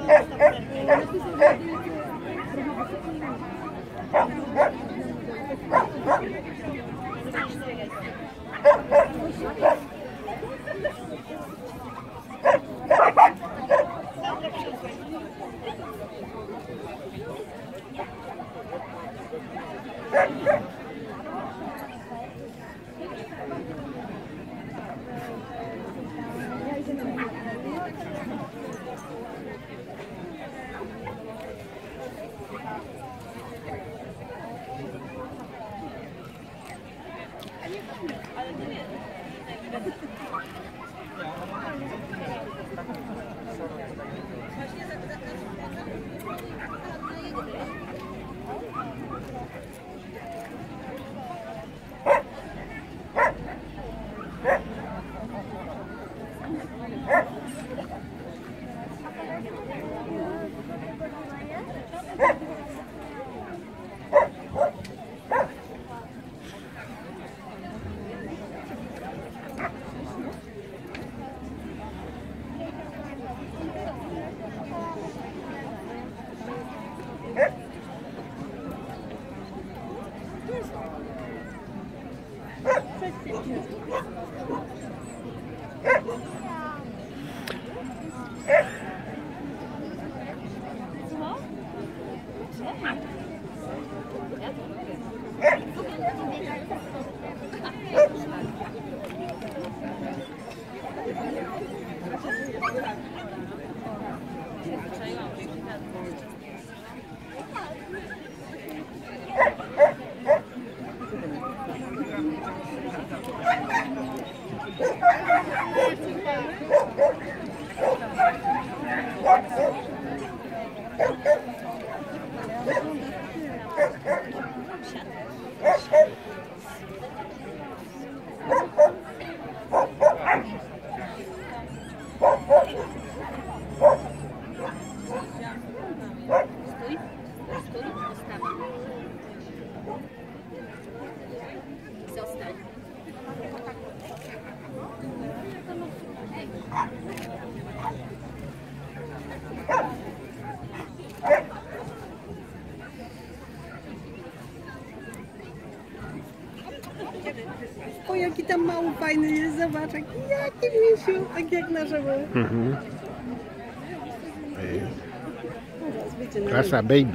O, jaki tam mały fajny jest, zobacz, jaki misiu, tak jak nasze były. Klasa baby.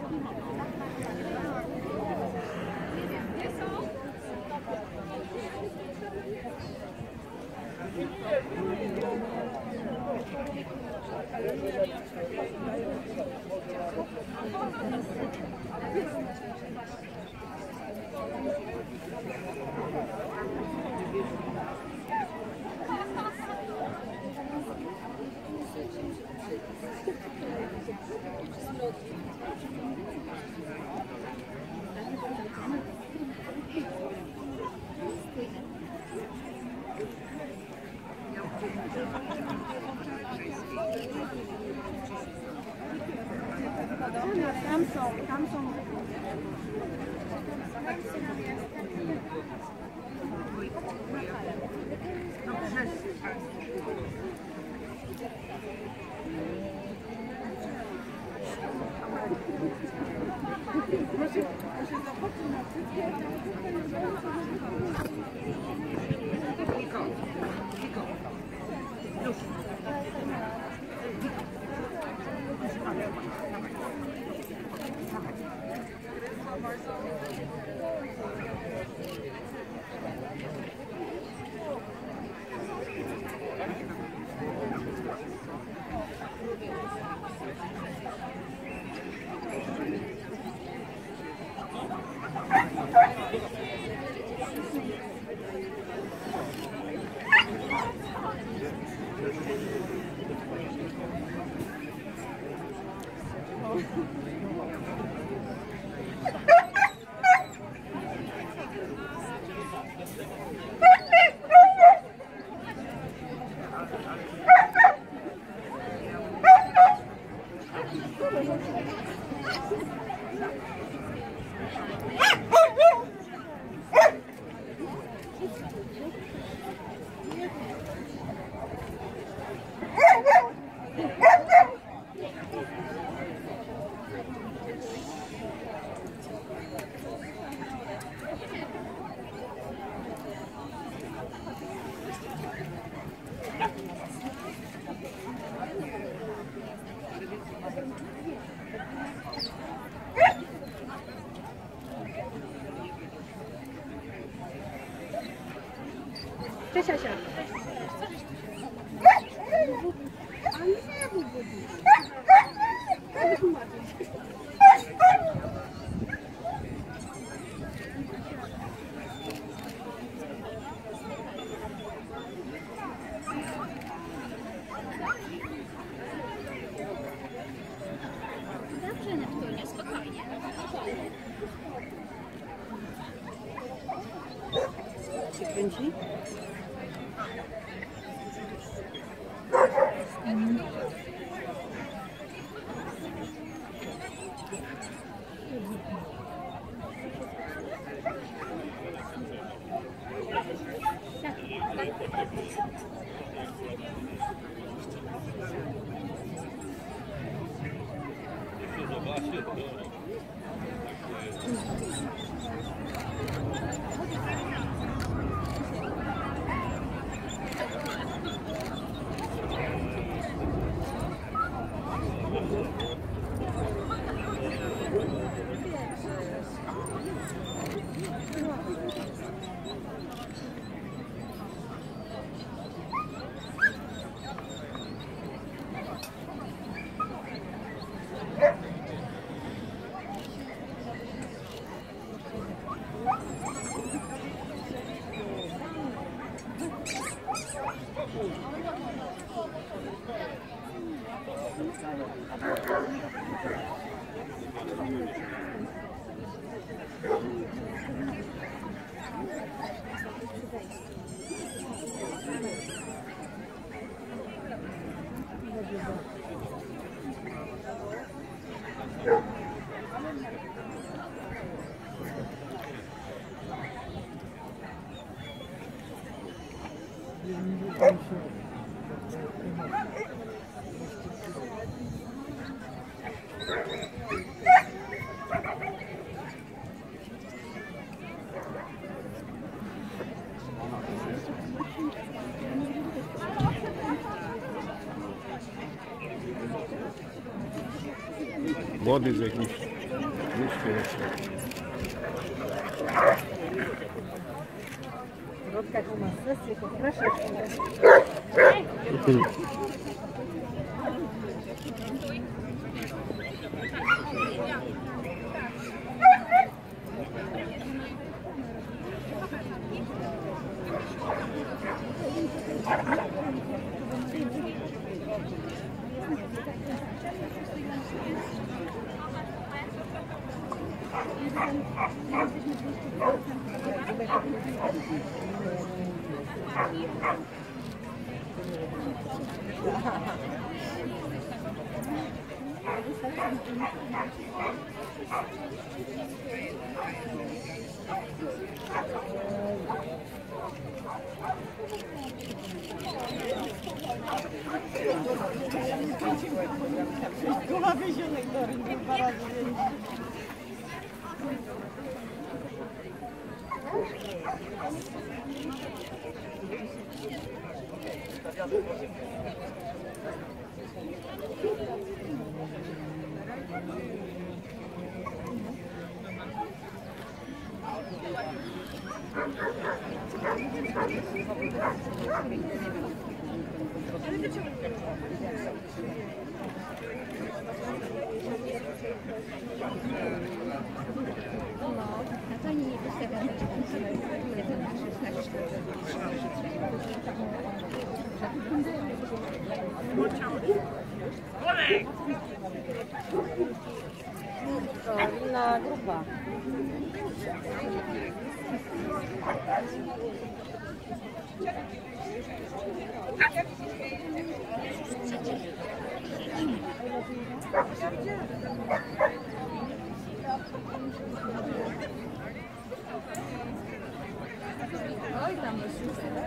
Tam są. Cześć Asia. A nie był budzić. Dobrze, Neptunie, spokojnie. Się kręci? Młody z jakimś Rodka, tu masz sesję, to proszę. Głowa wyzionek do rynku 2 razy więcej. A to nie wystawia Inna grupa. Oj, tam jest.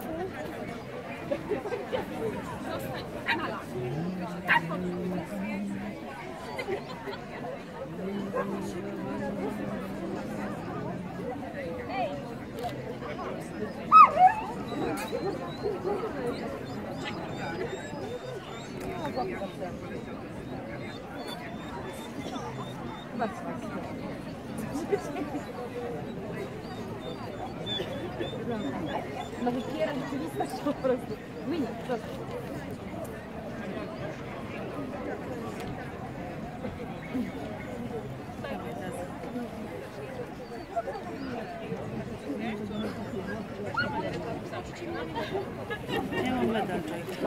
No wypiera rzeczywistość po prostu. Wynik, prosto. Ja mam medal.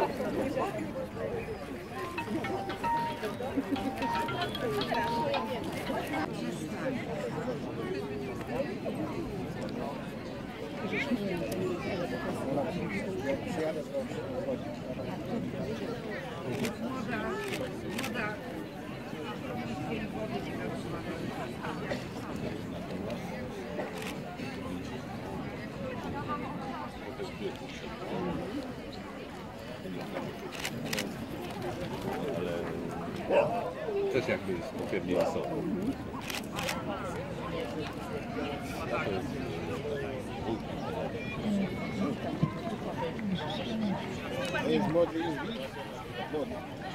Ale też jakby spokrewnieni są. To jest młody już widz? Młody.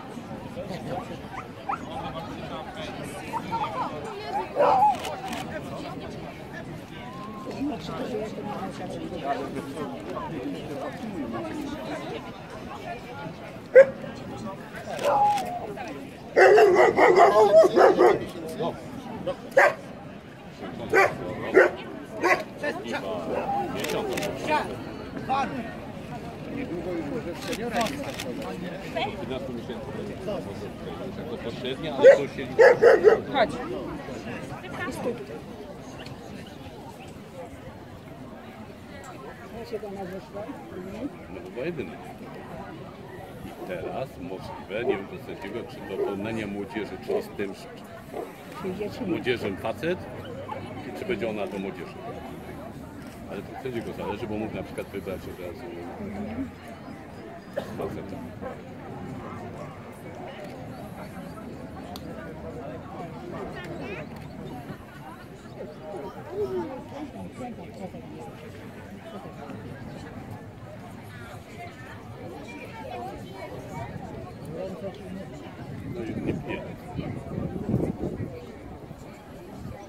Niedługo już może w seniora nie startować, nie? 15 miesięcy jako pośrednia, ale to się liczy. Chodź. I stój. Ja się do nas wyszła. No chyba jedyny. I teraz możliwe, nie wiem do sędziego, czy do porównania młodzieży, czy z tym młodzieżą facet, czy będzie ona do młodzieży. Ale to sędziego zależy, bo mógł na przykład wybrać od razu faceta. No i nie.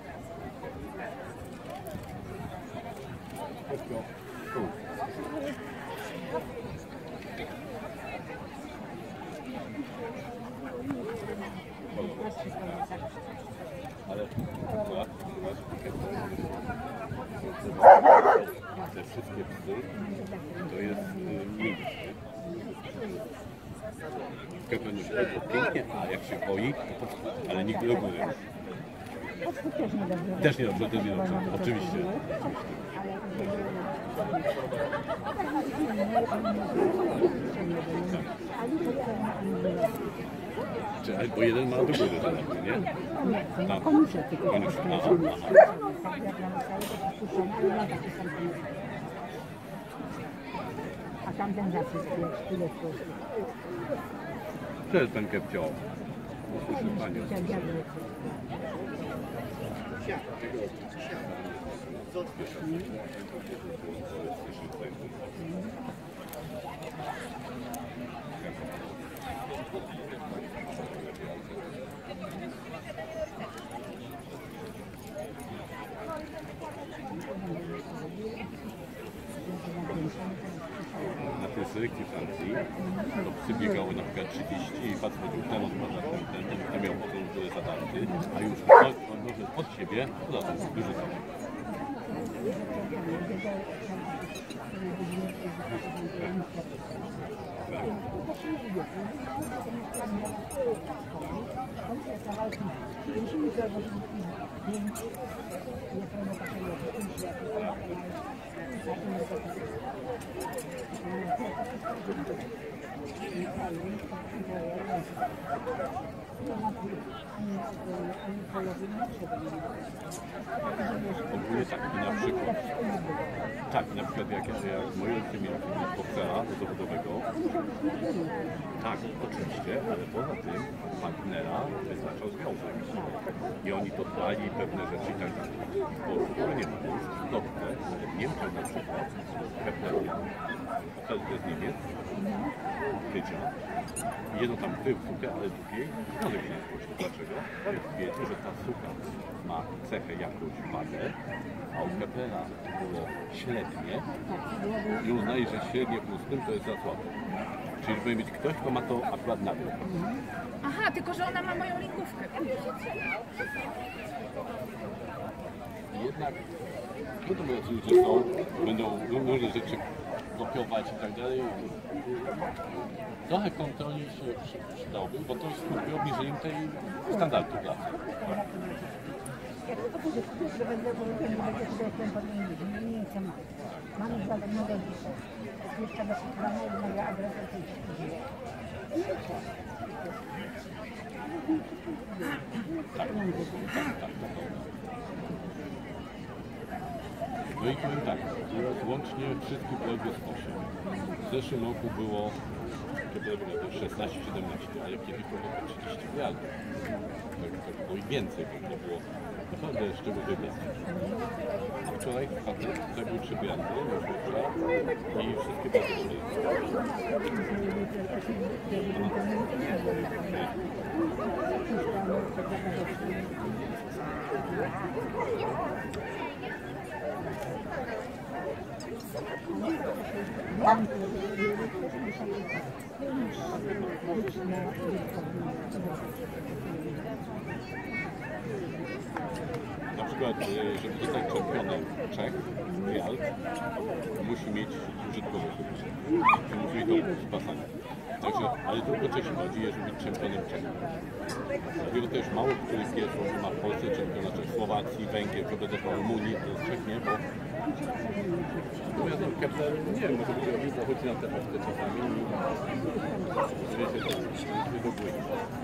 Te wszystkie psy to jest miękkie. Kepler nosi to pięknie, a jak się boi, to ale nigdy do góry. Też niedobrze, też niedobrze, oczywiście. Bo jeden ma do góry, nie? Tak. A tamten zasyp ile kosztuje? To jest ten kepcio. Usłyszy panią. Na tej selekcji Francji to psy biegały na przykład 30 i facet chodził ten odpada ten miał potem który zadarty, a już on może od siebie wyrzucać. Ogólnie tak, i na przykład jak moi rodzice mieli boksera zawodowego, tak, oczywiście, ale poza tym partnera wyznaczał związek i oni dodali pewne rzeczy i tak dalej. Bo w ogóle nie ma, to jest dobrze, ale w Niemczech na przykład Kepler z Niemiec, Kycia, jedno tam krył sukę, ale drugiej związek się nie spuścił. Dlaczego? Wiecie, że ta suka ma cechę jakąś wadę, a u Keplera było średnie i uznaje, że średnie plus tym to jest za słabe. Czyli powinien być ktoś, kto ma to akurat na tym. Aha, tylko że ona ma moją lingówkę. Jednak to tacy ludzie są, będą różne rzeczy kopiować i tak dalej. Trochę kontroli się przydałoby, bo to skutki obniżeniem tej standardu pracy. Mamy zadanie jeszcze do szukania jednego adresu. Tak. No i powiem tak, łącznie wszystkie progi z 8. W zeszłym roku było 16-17, ale kiedyś było 30 miliardów. To było i więcej, bo to było naprawdę z czego wybrać. A wczoraj facet zrobił 3 miliardy i wszystkie progi na przykład, żeby zostać czempionem Czech, Rialt, musi mieć użytkowego. Musi mieć to z pasami. Także, ale tylko Czesi chodzi, żeby być czempionem Czech. Dlatego też mało których pierwszych ma w Polsce czempiona Czech, Słowacji, Węgier, kogo do Rumunii, to Czech nie, bo natomiast Kepler, nie wiem, może by robił, chodzi na te owce czasami i wiecie, to jest do góry.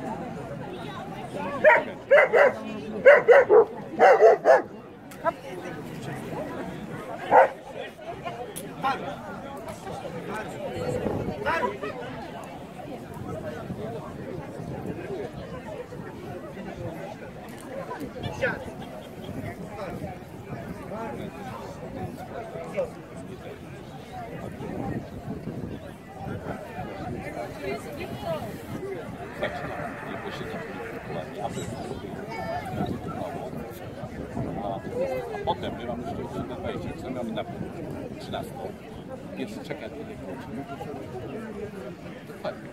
A potem my mamy jeszcze na wejście, co mamy na 13, więc czekać na tej kroczy. Fajnie.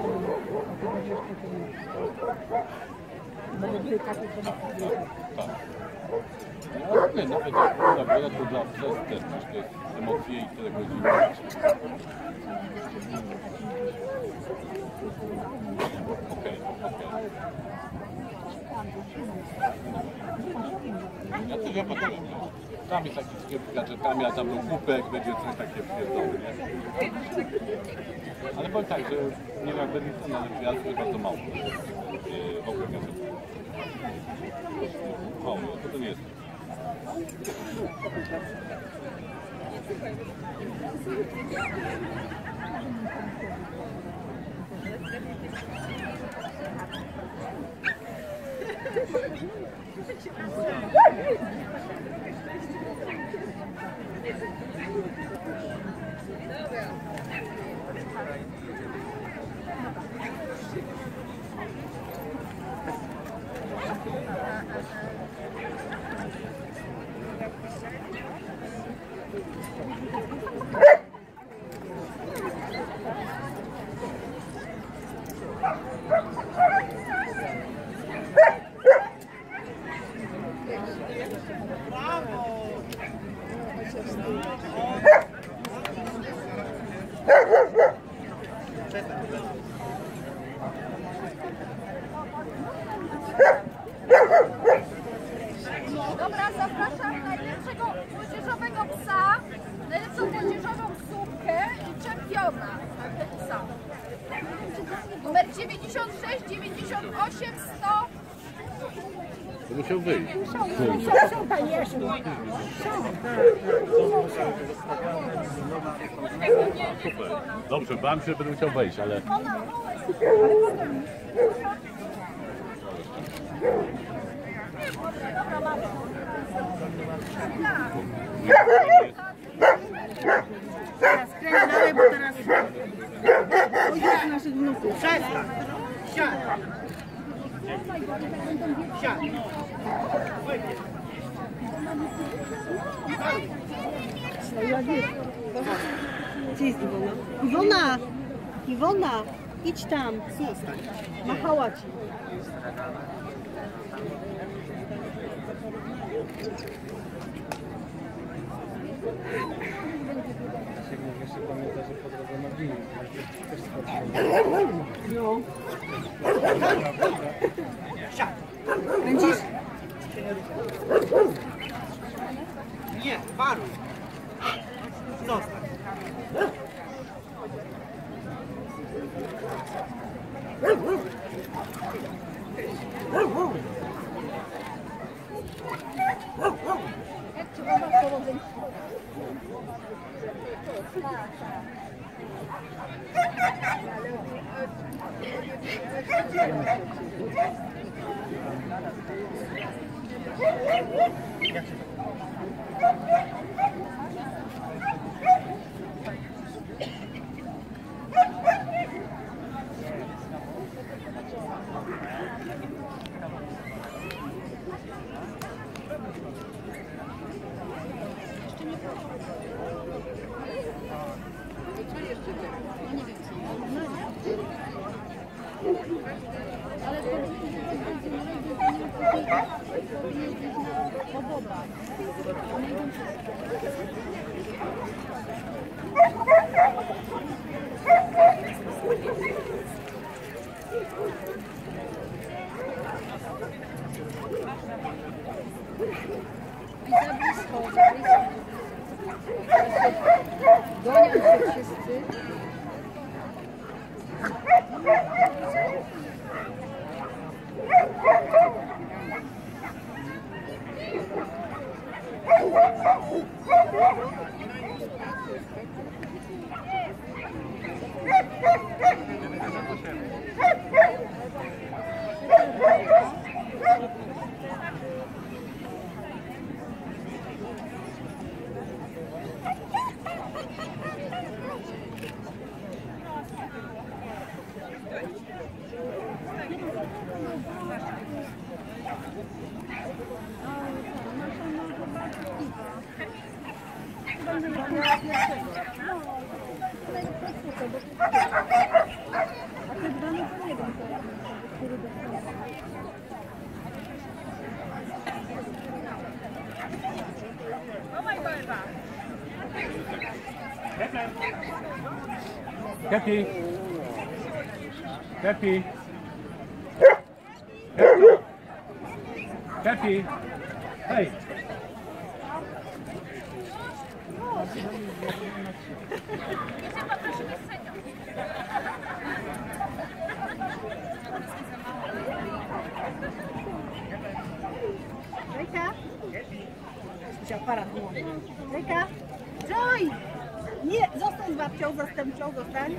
Będę były takie, co Tak. No okej, nawet jak zabiera to dla przez też, przecież to jest emocje i tyle godzin. Okej. Ja też ja potem, tam jest taki sklep z gadżetami, a tam był kupek, będzie coś takie pierdolone, nie? Ale powiem tak, że nie wiem jak Berlin, ale gwiazd jest bardzo mało. W ogóle gadżetów. Mało, to nie jest. Dobra, zapraszam najlepszego młodzieżowego psa, najlepszą młodzieżową słupkę i czempiona psa. Numer 96, 98, 100. To musiał wyjść. są, panie, Super. Dobrze, bałem się, że będę musiał wejść, ale... Teraz kręć dalej, bo teraz ojciec naszych wnuków. Przestań! Siadaj! Siadaj! Gdzie jest Iwona? Iwona! Iwona! Idź tam! Machała ci. No. Kręcisz? Nie, paruj! Zostań! Gonią się wszyscy. Happy. Happy. Happy. Hej. Rejka? Musiał aparat włączyć. Rejka? Joy! Nie, zostań z babcią, zastępczą, zostań.